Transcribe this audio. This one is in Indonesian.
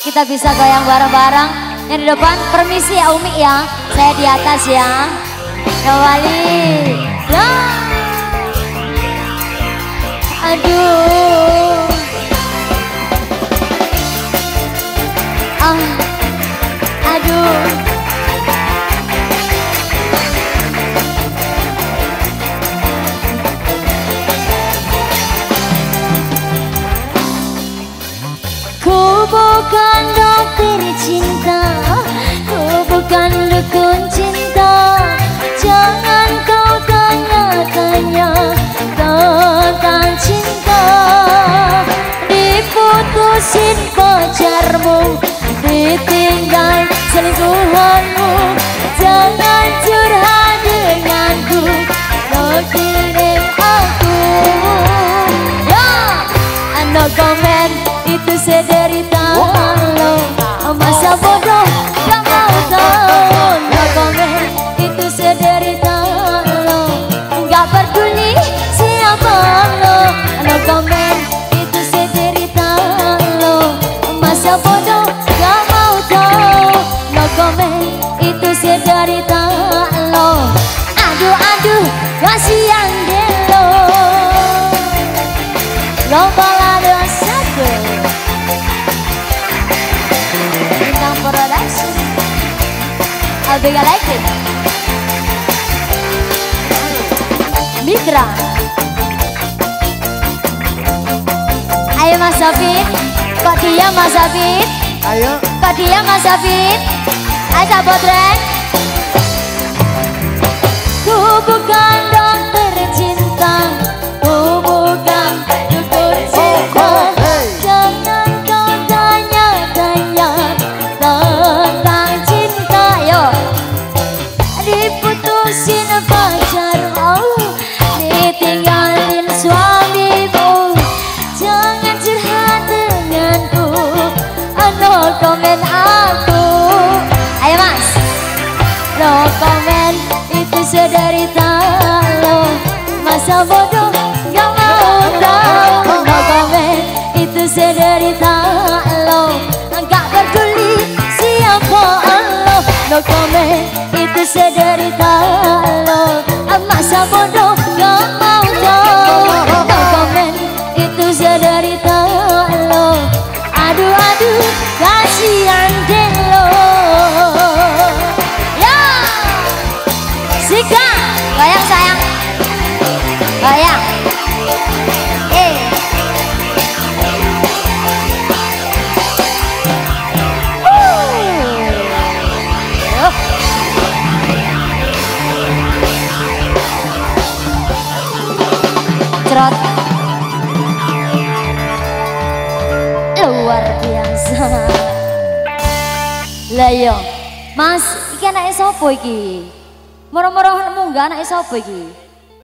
Kita bisa goyang bareng-bareng. Yang di depan permisi ya Umi ya. Saya di atas ya. Kembali. Ya. Aduh. Aduh. Ku bukan dokter cinta, ku bukan dukun cinta. Jangan kau tanya-tanya tentang cinta. Diputusin pacarmu, ditinggal selingkuhanmu. Jangan curhat denganku, kau kirim aku. Ya, no comment. Itu sederita lo, masa bodoh gak mau tahu. No comment, itu sederita lo, gak peduli siapa lo. No comment, itu sederita lo, masa bodoh gak mau tahu. No comment, itu sederita lo. Aduh aduh, kasihan deh lo. Lo balada satu Bintang Production. I'll be like it. Mitra. Ayo Mas Safid. Kok dia Mas Safid? Ayo. Kok dia Mas Safid? Ayo Sabotren. Ku bukan dokter cinta, ku bukan dukun cinta. Jangan kau tanya-tanya tentang cinta. Yo, diputusin pacarmu, ditinggalin suamimu. Jangan curhat denganku, no comment aku. Ayo Mas, no comment. Itu sederita lo, masa bodoh gak mau tahu. No comment, itu sederita lo, gak peduli siapa lo. No comment, itu sederita lo, masa bodoh gak mau tahu. No comment, itu sederita lo. Aduh aduh, kasihan deh lo. Sika, goyang sayang, goyang. Cerot, luar biasa. Lah yo, Mas, iki anake sapa iki? Moro-moro munggah anake sapa iki?